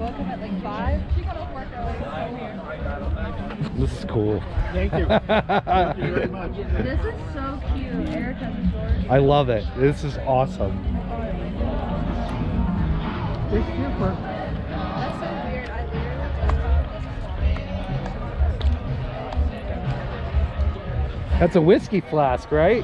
woke up at like 5. She got off work early. So weird. This is cool. Thank you. Thank you very much. This is so cute. Eric has a story. I love it. This is awesome. It's different. That's so weird. I literally just found this morning. That's a whiskey flask, right?